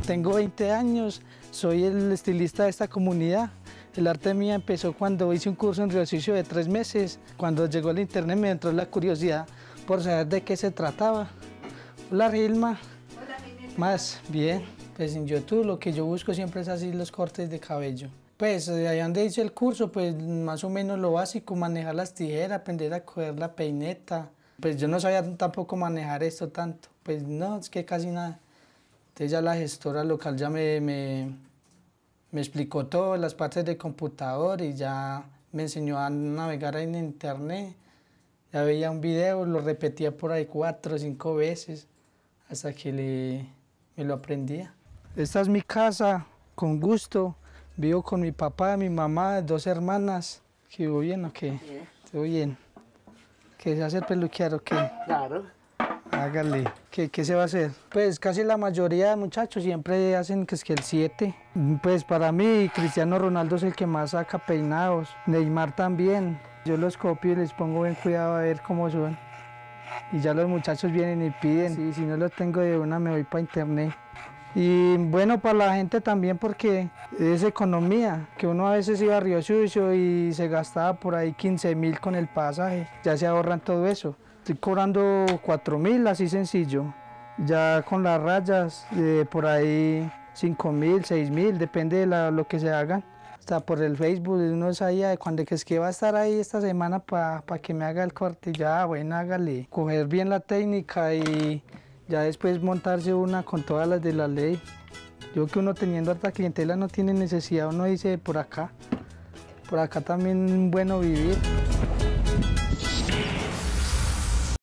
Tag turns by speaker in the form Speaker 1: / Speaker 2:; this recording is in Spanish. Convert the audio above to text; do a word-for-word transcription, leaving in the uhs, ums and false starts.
Speaker 1: Tengo veinte años, soy el estilista de esta comunidad. El arte mío empezó cuando hice un curso en Río Sucio de tres meses. Cuando llegó el internet me entró la curiosidad por saber de qué se trataba. Hola, Rilma.
Speaker 2: Hola, Rilma.
Speaker 1: Más bien, pues en YouTube lo que yo busco siempre es así los cortes de cabello. Pues allá donde hice el curso, pues más o menos lo básico, manejar las tijeras, aprender a coger la peineta. Pues yo no sabía tampoco manejar esto tanto, pues no, es que casi nada. Entonces ya la gestora local ya me, me, me explicó todo, las partes del computador y ya me enseñó a navegar en internet. Ya veía un video, lo repetía por ahí cuatro o cinco veces hasta que le, me lo aprendía. Esta es mi casa, con gusto. Vivo con mi papá, mi mamá, dos hermanas. ¿Que vivo bien o qué?
Speaker 2: Bien.
Speaker 1: ¿Todo bien? ¿Qué se hace el peluquear o qué?
Speaker 2: Claro.
Speaker 1: Hágale. ¿Qué, ¿Qué se va a hacer? Pues casi la mayoría de muchachos siempre hacen que es que el siete. Pues para mí Cristiano Ronaldo es el que más saca peinados. Neymar también. Yo los copio y les pongo buen cuidado a ver cómo son. Y ya los muchachos vienen y piden. Sí, si no lo tengo de una me voy para internet. Y bueno, para la gente también porque es economía, que uno a veces iba a Río Sucio y se gastaba por ahí quince mil con el pasaje, ya se ahorran todo eso. Estoy cobrando cuatro mil, así sencillo, ya con las rayas eh, por ahí cinco mil, seis mil, depende de la, lo que se hagan. Hasta por el Facebook uno sabía de cuando que es que va a estar ahí esta semana para pa que me haga el corte, ya bueno, hágale, coger bien la técnica y ya después montarse una con todas las de la ley. Yo que uno teniendo harta clientela no tiene necesidad, uno dice por acá, por acá también bueno vivir.